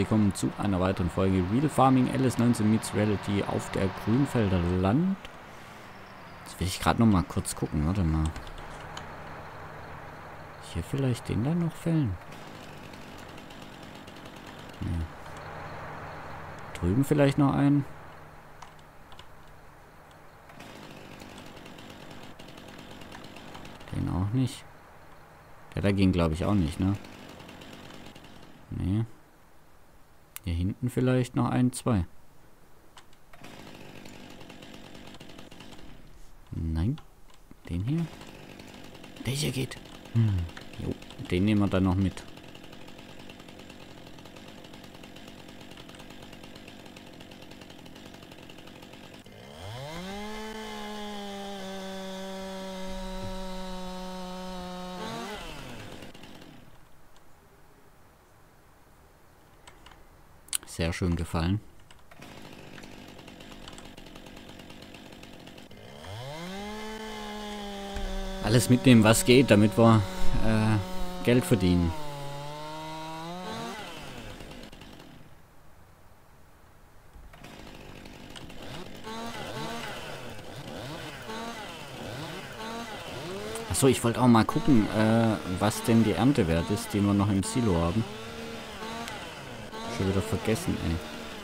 willkommen zu einer weiteren Folge Real Farming LS19 meets Reality auf der Grünfelder Land. Jetzt will ich gerade noch mal kurz gucken, warte mal. Hier vielleicht den dann noch fällen? Nee. Drüben vielleicht noch einen? Den auch nicht. Der da ging, glaube ich, auch nicht, ne? Nee. Hier hinten vielleicht noch ein, zwei. Nein. Den hier? Der hier geht. Jo, den nehmen wir dann noch mit. Sehr schön gefallen. Alles mitnehmen, was geht, damit wir Geld verdienen. Achso, ich wollte auch mal gucken, was denn die Erntewert ist, die wir noch im Silo haben. Schon wieder vergessen, ey.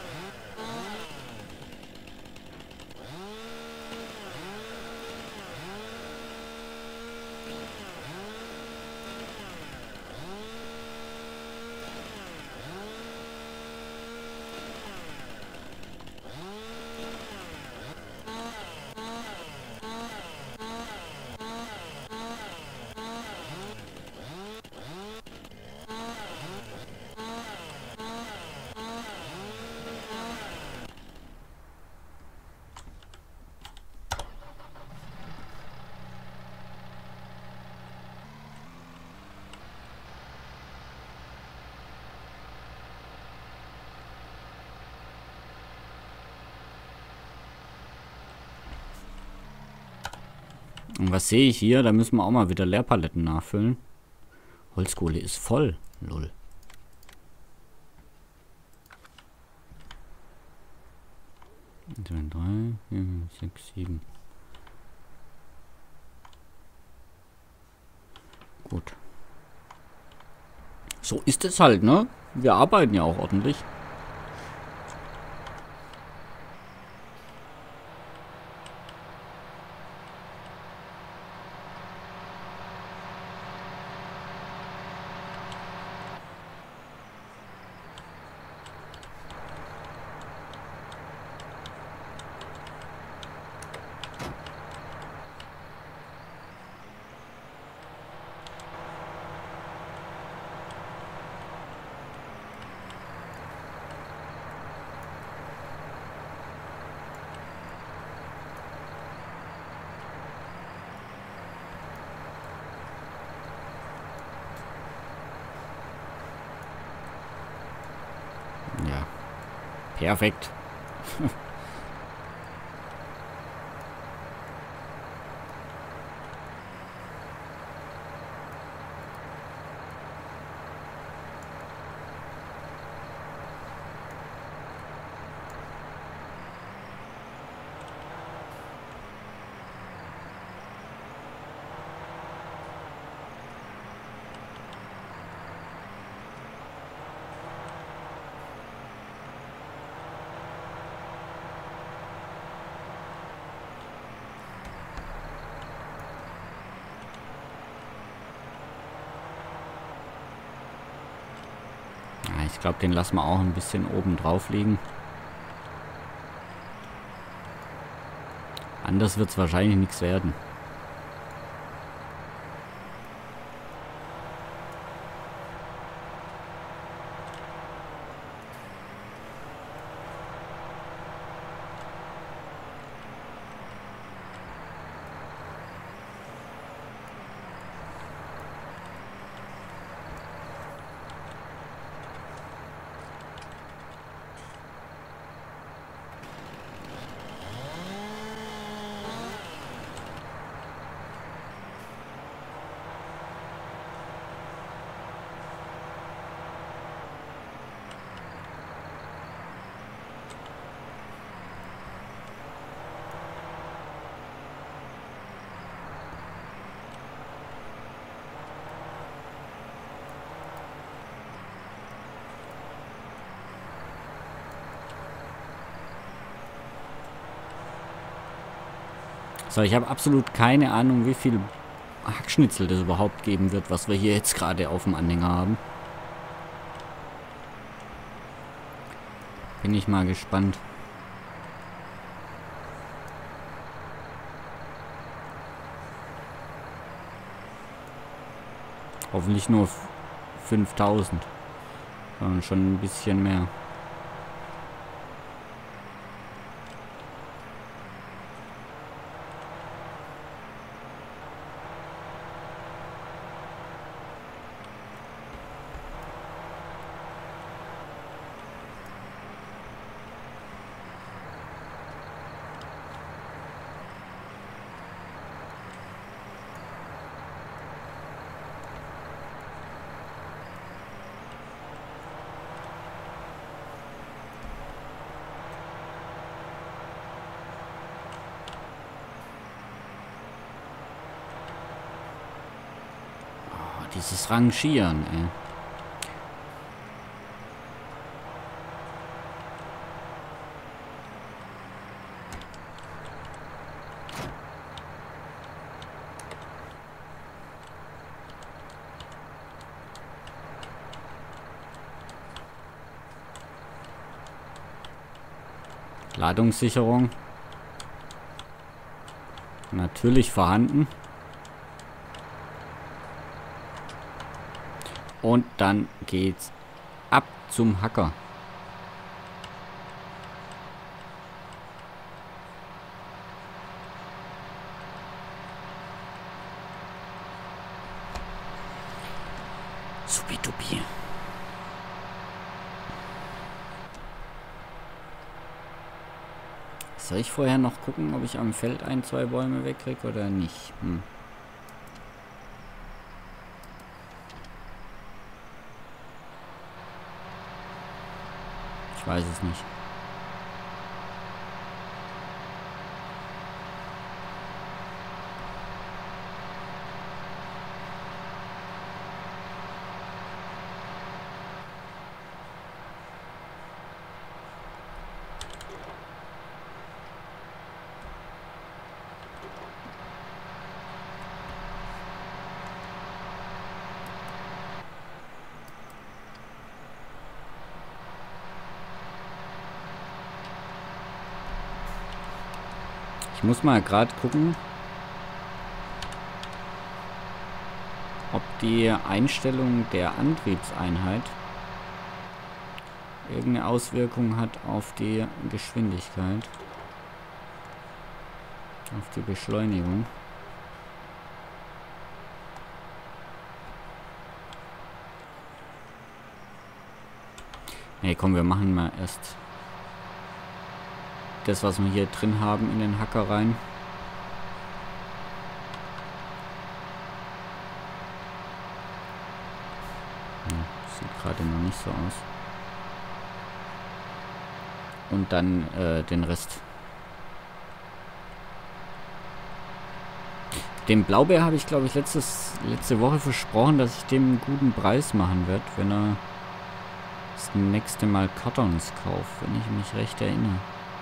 Und was sehe ich hier? Da müssen wir auch mal wieder Leerpaletten nachfüllen. Holzkohle ist voll. Lol. Drei, 4, 6, 7. Gut. So ist es halt, ne? Wir arbeiten ja auch ordentlich. Ja. Perfekt. Ich glaube, den lassen wir auch ein bisschen oben drauf liegen. Anders wird es wahrscheinlich nichts werden. So, ich habe absolut keine Ahnung, wie viel Hackschnitzel das überhaupt geben wird, was wir hier jetzt gerade auf dem Anhänger haben. Bin ich mal gespannt. Hoffentlich nur 5000. Sondern schon ein bisschen mehr. Dieses Rangieren, ey. Ladungssicherung. Natürlich vorhanden. Und dann geht's ab zum Hacker. Supidupi. Soll ich vorher noch gucken, ob ich am Feld 1, 2 Bäume wegkriege oder nicht? Ich weiß es nicht. Ich muss mal gerade gucken, ob die Einstellung der Antriebseinheit irgendeine Auswirkung hat auf die Geschwindigkeit, auf die Beschleunigung. Nee, komm, wir machen mal erst das, was wir hier drin haben, in den Hacker rein. Sieht gerade noch nicht so aus. Und dann den Rest. Dem Blaubeer habe ich, glaube ich, letzte Woche versprochen, dass ich dem einen guten Preis machen werde, wenn er das nächste Mal Kartons kauft, wenn ich mich recht erinnere.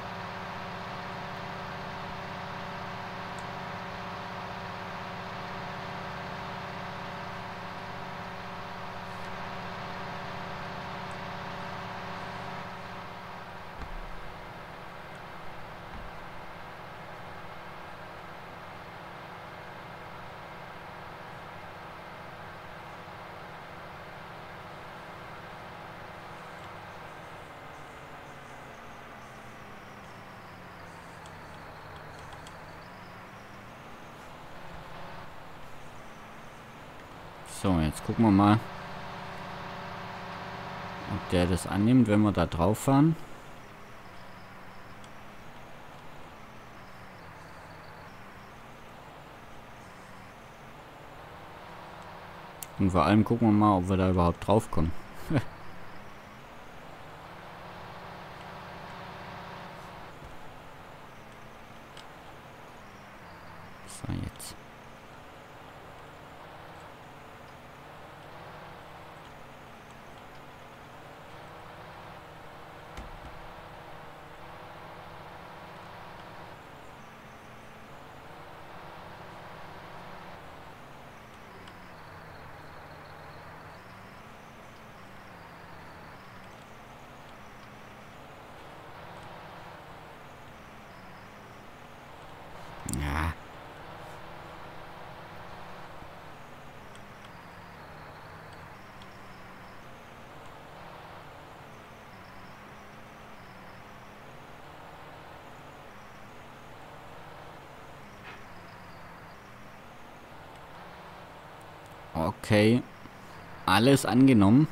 So, jetzt gucken wir mal, ob der das annimmt, wenn wir da drauf fahren. Und vor allem gucken wir mal, ob wir da überhaupt drauf kommen. So, jetzt. Okay. Alles angenommen.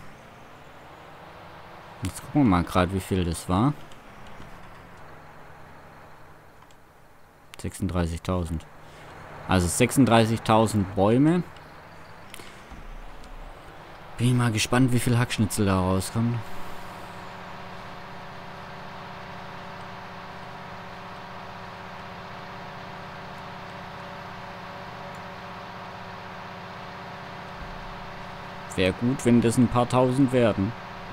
Jetzt gucken wir mal gerade, wie viel das war. 36.000. Also 36.000 Bäume. Bin ich mal gespannt, wie viel Hackschnitzel da rauskommen. Wäre gut, wenn das ein paar tausend werden.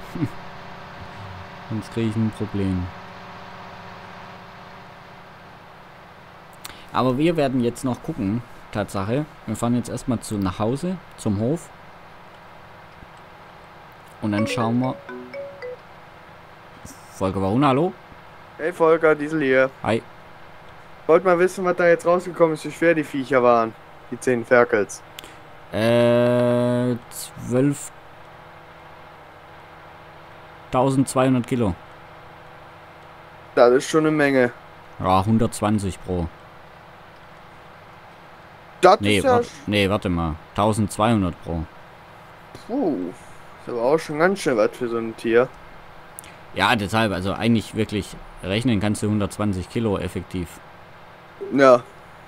Sonst kriege ich ein Problem. Aber wir werden jetzt noch gucken. Tatsache. Wir fahren jetzt erstmal nach Hause, zum Hof. Und dann schauen wir. Volker Waruna, hallo? Hey Volker, Diesel hier. Hi. Wollt mal wissen, was da jetzt rausgekommen ist, wie schwer die Viecher waren. Die 10 Ferkels. 12.200 Kilo. Das ist schon eine Menge. Ja, 120 pro. Das Nee, ist ja... warte mal. 1200 pro. Puh. Ist aber auch schon ganz schön was für so ein Tier. Ja, deshalb, also eigentlich wirklich rechnen kannst du 120 Kilo effektiv. Ja.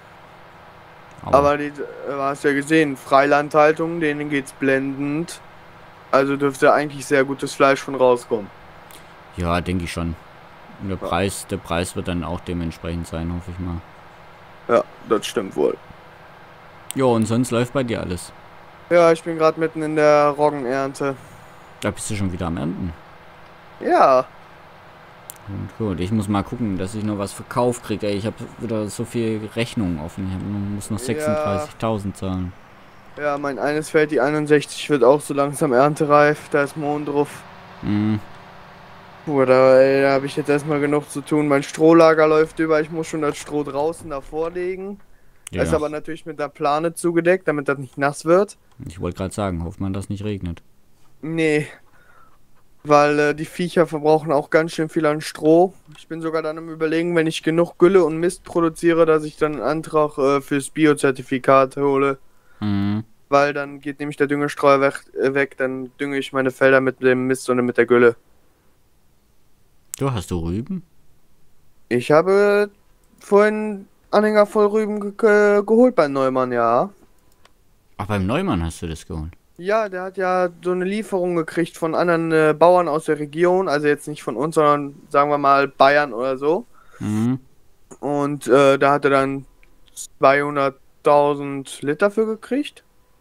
Aber du hast ja gesehen, Freilandhaltung, denen geht's blendend. Also dürfte eigentlich sehr gutes Fleisch von rauskommen. Ja, denke ich schon. Und der Preis wird dann auch dementsprechend sein, hoffe ich mal. Ja, das stimmt wohl. Jo, und sonst läuft bei dir alles. Ja, ich bin gerade mitten in der Roggenernte. Da bist du schon wieder am Ernten. Ja. Und gut, ich muss mal gucken, dass ich noch was verkauft kriege. Ich habe wieder so viel Rechnungen offen. Ich muss noch 36.000 zahlen. Ja, mein eines Feld, die 61, wird auch so langsam erntereif. Da ist Mohn drauf. Mhm. Da habe ich jetzt erstmal genug zu tun. Mein Strohlager läuft über. Ich muss schon das Stroh draußen davor legen. Ja. Das ist aber natürlich mit der Plane zugedeckt, damit das nicht nass wird. Ich wollte gerade sagen, hofft man, dass es nicht regnet. Nee. Weil die Viecher verbrauchen auch ganz schön viel an Stroh. Ich bin sogar dann am Überlegen, wenn ich genug Gülle und Mist produziere, dass ich dann einen Antrag fürs Biozertifikat hole. Mhm. Weil dann geht nämlich der Düngestreuer weg. Dann dünge ich meine Felder mit dem Mist und mit der Gülle. Du, hast du Rüben? Ich habe vorhin Anhänger voll Rüben geholt bei Neumann, ja. Ach, beim Neumann hast du das geholt? Ja, der hat ja so eine Lieferung gekriegt von anderen Bauern aus der Region. Also jetzt nicht von uns, sondern sagen wir mal Bayern oder so. Mhm. Und da hat er dann 200.000 Liter für gekriegt.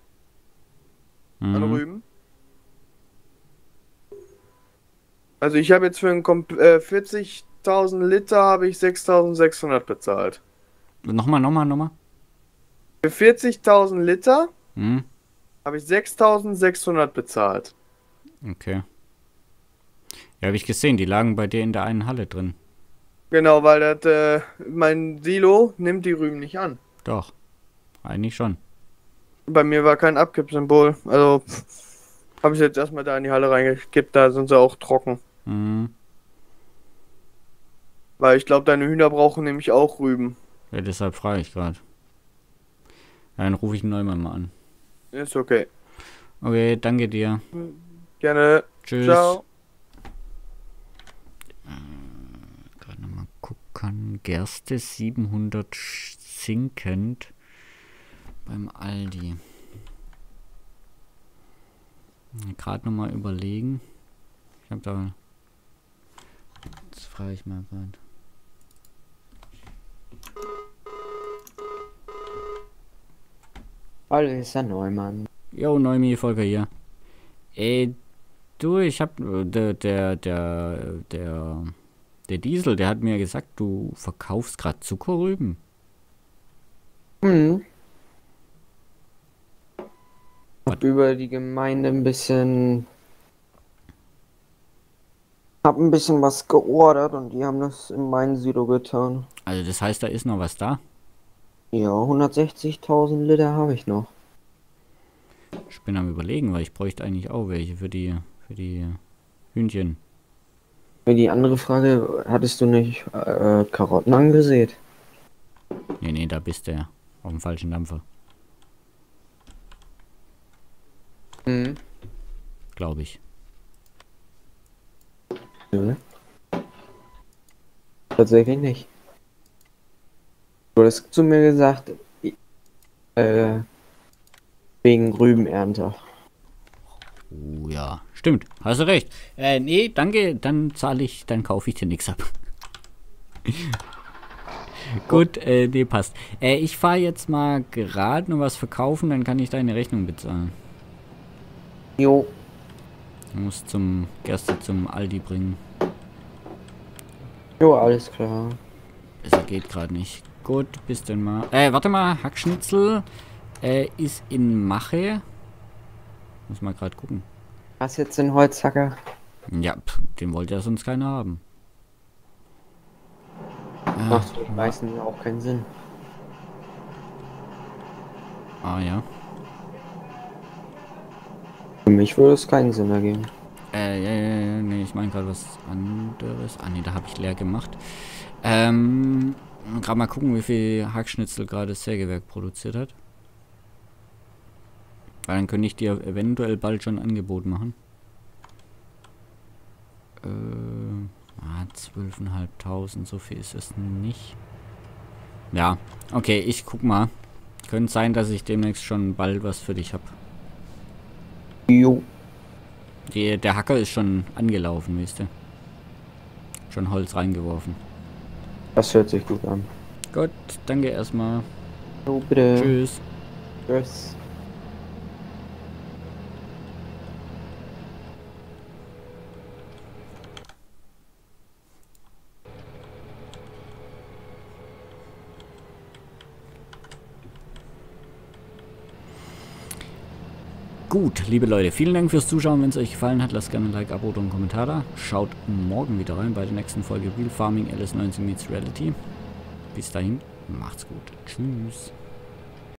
An Rüben. Also ich habe jetzt für 40.000 Liter habe ich 6.600 bezahlt. Nochmal. Für 40.000 Liter Mhm. habe ich 6.600 bezahlt. Okay. Ja, habe ich gesehen, die lagen bei dir in der einen Halle drin. Genau, weil das, mein Silo nimmt die Rüben nicht an. Doch, eigentlich schon. Bei mir war kein Abkippsymbol. Also habe ich jetzt erstmal da in die Halle reingekippt, da sind sie auch trocken. Mhm. Weil ich glaube, deine Hühner brauchen nämlich auch Rüben. Ja, deshalb frage ich gerade. Ja, dann rufe ich den Neumann mal an. Ist okay. Okay, danke dir. Gerne. Tschüss. Ciao. Gerade nochmal gucken. Gerste 700 sinkend beim Aldi. Gerade nochmal überlegen. Ich habe da... Jetzt frage ich mal gerade. Hallo, ist der Neumann. Jo, Neumi, Volker hier. Du, ich hab... Der Diesel, der hat mir gesagt, du verkaufst gerade Zuckerrüben. Hab über die Gemeinde hab ein bisschen was geordert und die haben das in mein Silo getan. Also das heißt, da ist noch was da? Ja, 160.000 Liter habe ich noch. Ich bin am Überlegen, weil ich bräuchte eigentlich auch welche für die Hühnchen. Für die andere Frage, hattest du nicht Karotten angesät? Nee, da bist du ja. Auf dem falschen Dampfer. Mhm. Glaube ich. Nö. Tatsächlich nicht. Du hast zu mir gesagt, wegen Rübenernte. Oh ja, stimmt. Hast du recht. Nee, danke. Dann kaufe ich dir nichts ab. Gut, nee, passt. Ich fahre jetzt mal gerade noch was verkaufen, dann kann ich deine Rechnung bezahlen. Jo, Ich muss Gerste zum Aldi bringen. jo, alles klar. Besser geht gerade nicht. Gut, bis denn mal. Warte mal, Hackschnitzel ist in Mache. Muss mal gerade gucken. Hast jetzt den Holzhacker? Ja, den wollte ja sonst keiner haben. Macht für die meisten auch keinen Sinn. Ah ja. Für mich würde es keinen Sinn ergeben. Ja, nee, ich meine gerade was anderes. Ah, nee, da habe ich leer gemacht. Gerade mal gucken, wie viel Hackschnitzel gerade das Sägewerk produziert hat. Weil dann könnte ich dir eventuell bald schon ein Angebot machen. 12.500, so viel ist es nicht. Ja, okay, ich guck mal. Könnte sein, dass ich demnächst schon bald was für dich habe. Jo, Der Hacker ist schon angelaufen, weißt du. Schon Holz reingeworfen. das hört sich gut an. Gut, danke erstmal. Jo, bitte. Tschüss. Tschüss. Gut, liebe Leute, vielen Dank fürs Zuschauen. Wenn es euch gefallen hat, lasst gerne ein Like, Abo und einen Kommentar da. Schaut morgen wieder rein bei der nächsten Folge Real Farming LS19 Meets Reality. Bis dahin, macht's gut. Tschüss.